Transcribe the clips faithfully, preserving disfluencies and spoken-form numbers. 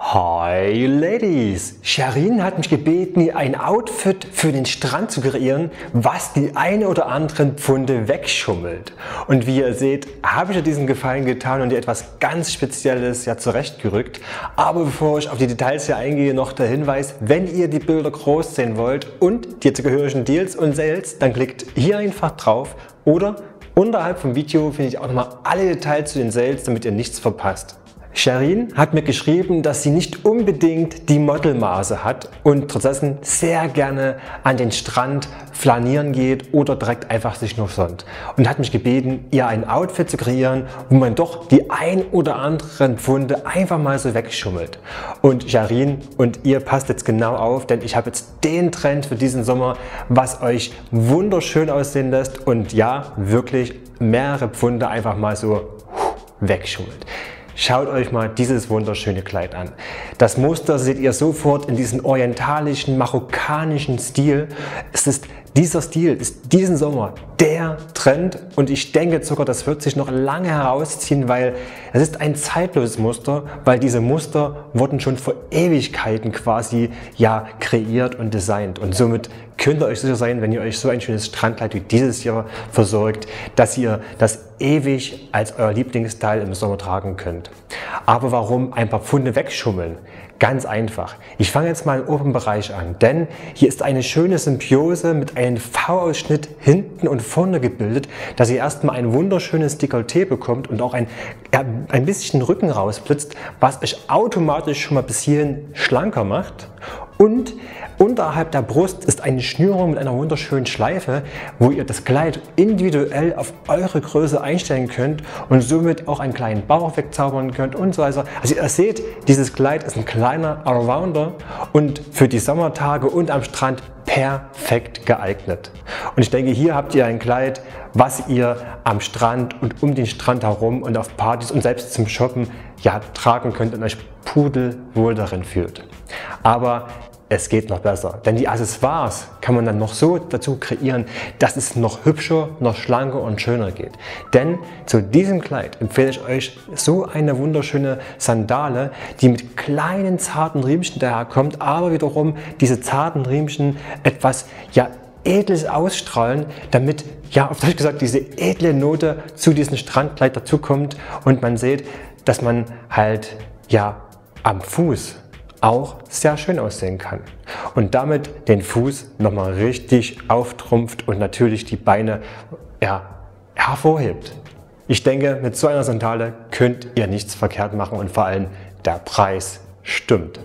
Hi Ladies! Sherin hat mich gebeten, ihr ein Outfit für den Strand zu kreieren, was die eine oder anderen Pfunde wegschummelt. Und wie ihr seht, habe ich ihr diesen Gefallen getan und ihr etwas ganz Spezielles ja zurechtgerückt. Aber bevor ich auf die Details hier eingehe, noch der Hinweis: Wenn ihr die Bilder groß sehen wollt und die zugehörigen Deals und Sales, dann klickt hier einfach drauf oder unterhalb vom Video finde ich auch nochmal alle Details zu den Sales, damit ihr nichts verpasst. Sherin hat mir geschrieben, dass sie nicht unbedingt die Modelmaße hat und trotzdem sehr gerne an den Strand flanieren geht oder direkt einfach sich nur sonnt. Und hat mich gebeten, ihr ein Outfit zu kreieren, wo man doch die ein oder anderen Pfunde einfach mal so wegschummelt. Und Sherin und ihr passt jetzt genau auf, denn ich habe jetzt den Trend für diesen Sommer, was euch wunderschön aussehen lässt und ja, wirklich mehrere Pfunde einfach mal so wegschummelt. Schaut euch mal dieses wunderschöne Kleid an. Das Muster seht ihr sofort in diesem orientalischen, marokkanischen Stil. Es ist, dieser Stil ist diesen Sommer der Trend und ich denke sogar, das wird sich noch lange herausziehen, weil es ist ein zeitloses Muster, weil diese Muster wurden schon vor Ewigkeiten quasi ja kreiert und designt und somit könnt ihr euch sicher sein, wenn ihr euch so ein schönes Strandkleid wie dieses hier versorgt, dass ihr das ewig als euer Lieblingsteil im Sommer tragen könnt. Aber warum ein paar Pfunde wegschummeln? Ganz einfach. Ich fange jetzt mal im oberen Bereich an, denn hier ist eine schöne Symbiose mit einem V-Ausschnitt hinten und vorne gebildet, dass ihr erstmal ein wunderschönes Dekolleté bekommt und auch ein, ja, ein bisschen Rücken rausblitzt, was euch automatisch schon mal ein bisschen schlanker macht. Und unterhalb der Brust ist eine Schnürung mit einer wunderschönen Schleife, wo ihr das Kleid individuell auf eure Größe einstellen könnt und somit auch einen kleinen Bauch wegzaubern könnt und so weiter. Also ihr seht, dieses Kleid ist ein kleiner Allrounder und für die Sommertage und am Strand perfekt geeignet. Und ich denke, hier habt ihr ein Kleid, was ihr am Strand und um den Strand herum und auf Partys und selbst zum Shoppen ja tragen könnt und euch pudelwohl darin fühlt. Aber es geht noch besser, denn die Accessoires kann man dann noch so dazu kreieren, dass es noch hübscher, noch schlanker und schöner geht. Denn zu diesem Kleid empfehle ich euch so eine wunderschöne Sandale, die mit kleinen zarten Riemchen daherkommt, aber wiederum diese zarten Riemchen etwas ja Edles ausstrahlen, damit ja auf Deutsch gesagt diese edle Note zu diesem Strandkleid dazukommt und man sieht, dass man halt ja am Fuß auch sehr schön aussehen kann und damit den Fuß nochmal richtig auftrumpft und natürlich die Beine ja, hervorhebt. Ich denke, mit so einer Sandale könnt ihr nichts verkehrt machen und vor allem der Preis stimmt.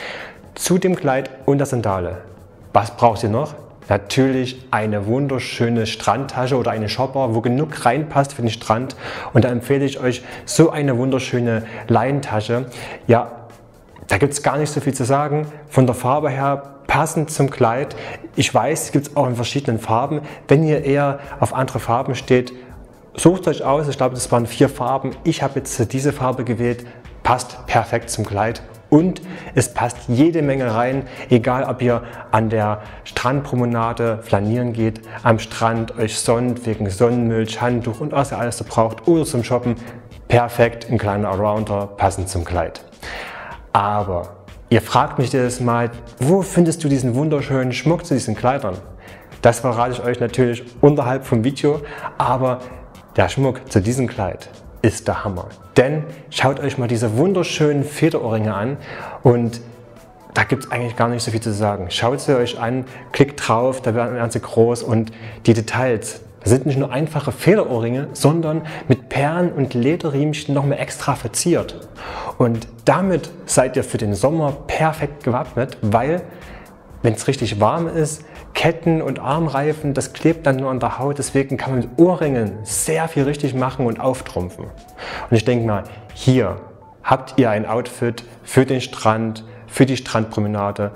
Zu dem Kleid und der Sandale, was braucht ihr noch? Natürlich eine wunderschöne Strandtasche oder eine Shopper, wo genug reinpasst für den Strand, und da empfehle ich euch so eine wunderschöne Leinentasche. Ja, da gibt es gar nicht so viel zu sagen. Von der Farbe her passend zum Kleid. Ich weiß, es gibt es auch in verschiedenen Farben. Wenn ihr eher auf andere Farben steht, sucht euch aus. Ich glaube, das waren vier Farben. Ich habe jetzt diese Farbe gewählt. Passt perfekt zum Kleid. Und es passt jede Menge rein, egal ob ihr an der Strandpromenade flanieren geht, am Strand euch sonnt wegen Sonnenmilch, Handtuch und was ihr alles so braucht oder zum Shoppen. Perfekt, ein kleiner Allrounder, passend zum Kleid. Aber ihr fragt mich jedes Mal, wo findest du diesen wunderschönen Schmuck zu diesen Kleidern? Das verrate ich euch natürlich unterhalb vom Video, aber der Schmuck zu diesem Kleid ist der Hammer. Denn schaut euch mal diese wunderschönen Federohrringe an und da gibt es eigentlich gar nicht so viel zu sagen. Schaut sie euch an, klickt drauf, da werden sie groß und die Details. Das sind nicht nur einfache Federohrringe, sondern mit Perlen und Lederriemchen noch mehr extra verziert. Und damit seid ihr für den Sommer perfekt gewappnet, weil, wenn es richtig warm ist, Ketten und Armreifen, das klebt dann nur an der Haut. Deswegen kann man mit Ohrringen sehr viel richtig machen und auftrumpfen. Und ich denke mal, hier habt ihr ein Outfit für den Strand, für die Strandpromenade,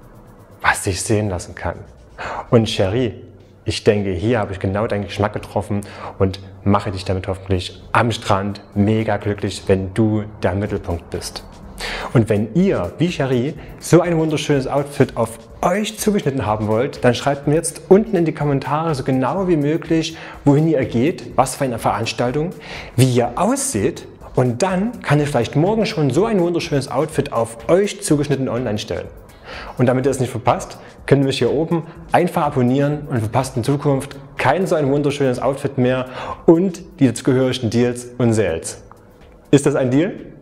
was sich sehen lassen kann. Und Cherie, ich denke, hier habe ich genau deinen Geschmack getroffen und mache dich damit hoffentlich am Strand mega glücklich, wenn du der Mittelpunkt bist. Und wenn ihr, wie Cherie, so ein wunderschönes Outfit auf euch zugeschnitten haben wollt, dann schreibt mir jetzt unten in die Kommentare so genau wie möglich, wohin ihr geht, was für eine Veranstaltung, wie ihr ausseht Und dann kann ich vielleicht morgen schon so ein wunderschönes Outfit auf euch zugeschnitten online stellen. Und damit ihr es nicht verpasst, könnt ihr mich hier oben einfach abonnieren und verpasst in Zukunft kein so ein wunderschönes Outfit mehr und die dazugehörigen Deals und Sales. Ist das ein Deal?